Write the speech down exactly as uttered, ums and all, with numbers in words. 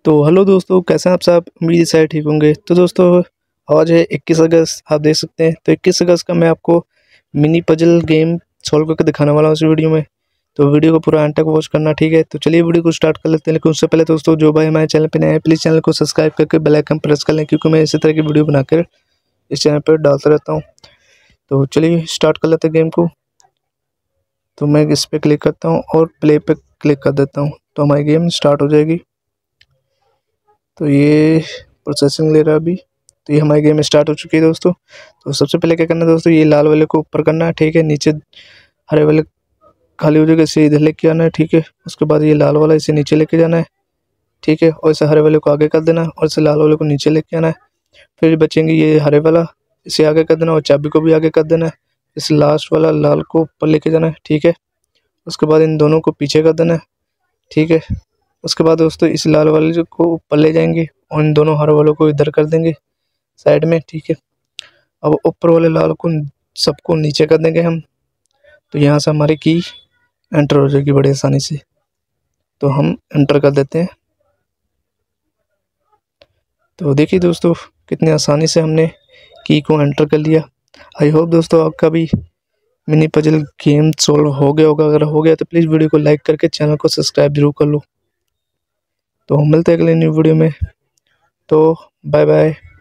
तो हेलो दोस्तों, कैसे हैं आप सब। उम्मीद है ठीक होंगे। तो दोस्तों आज है इक्कीस अगस्त, आप देख सकते हैं। तो इक्कीस अगस्त का मैं आपको मिनी पजल गेम सॉल्व करके दिखाने वाला हूँ इस वीडियो में। तो वीडियो को पूरा एंड तक वॉच करना, ठीक है। तो चलिए वीडियो को स्टार्ट कर लेते हैं। लेकिन उससे पहले दोस्तों, जो भाई हमारे चैनल पर नए हैं, प्लीज़ चैनल को सब्सक्राइब करके बेल आइकन प्रेस कर लें, क्योंकि मैं इसी तरह की वीडियो बनाकर इस चैनल पर डालता रहता हूँ। तो चलिए स्टार्ट कर लेते हैं गेम को। तो मैं इस पर क्लिक करता हूँ और प्ले पे क्लिक कर देता हूँ, तो हमारी गेम स्टार्ट हो जाएगी। तो ये प्रोसेसिंग ले रहा है अभी। तो ये हमारी गेम स्टार्ट हो चुकी है दोस्तों। तो सबसे पहले क्या करना है दोस्तों, ये लाल वाले को ऊपर करना है, ठीक है। नीचे हरे वाले खाली हो जाएगा, इसे इधर लेके आना है, ठीक है। उसके बाद ये लाल वाला इसे नीचे लेके जाना है, ठीक है। और इसे हरे वाले को आगे कर देना है और इसे लाल वाले को नीचे लेके आना है। फिर बचेंगे ये हरे वाला, इसे आगे कर देना और चाबी को भी आगे कर देना है। इस लास्ट वाला लाल को ऊपर लेके जाना है, ठीक है। उसके बाद इन दोनों को पीछे कर देना है, ठीक है। उसके बाद दोस्तों इस लाल वाले को ऊपर ले जाएंगे और इन दोनों हरे वालों को इधर कर देंगे साइड में, ठीक है। अब ऊपर वाले लाल को सबको नीचे कर देंगे हम। तो यहाँ से हमारी की एंटर हो जाएगी बड़ी आसानी से। तो हम एंटर कर देते हैं। तो देखिए दोस्तों, कितनी आसानी से हमने की को एंटर कर लिया। आई होप दोस्तों आपका भी मिनी पजल गेम सॉल्व हो गया होगा। अगर हो गया तो प्लीज़ वीडियो को लाइक करके चैनल को सब्सक्राइब जरूर कर लो। तो हम मिलते हैं अगले न्यू वीडियो में। तो बाय बाय।